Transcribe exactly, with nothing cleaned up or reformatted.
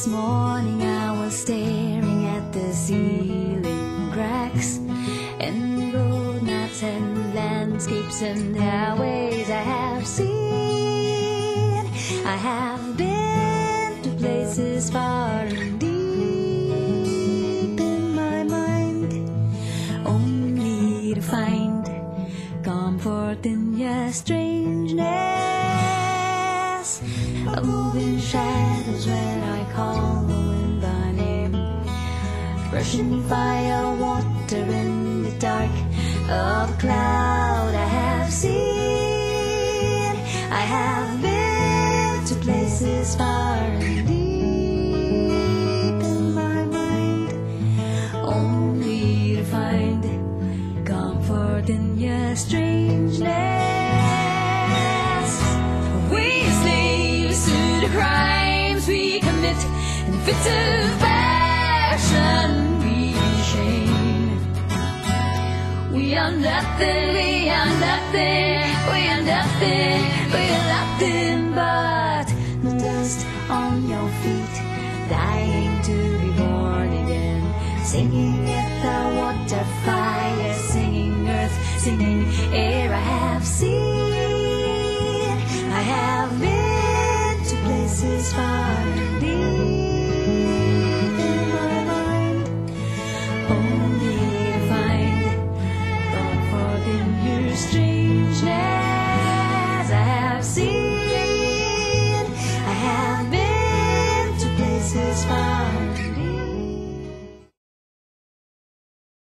This morning I was staring at the ceiling cracks and road maps and landscapes and highways I have seen. I have been to places far and deep in my mind, only to find comfort in your strangeness, of moving shadows when I call the wind by name, brushing fire water in the dark of a cloud I have seen. I have been to places far and deep in my mind, only to find comfort in your strangeness. We slaves to the crimes we commit, in fits of passion we shame. We are nothing, we are nothing, we are nothing, we are nothing but the dust on your feet, dying to be born again, singing at the water fire, singing earth, singing air I have seen.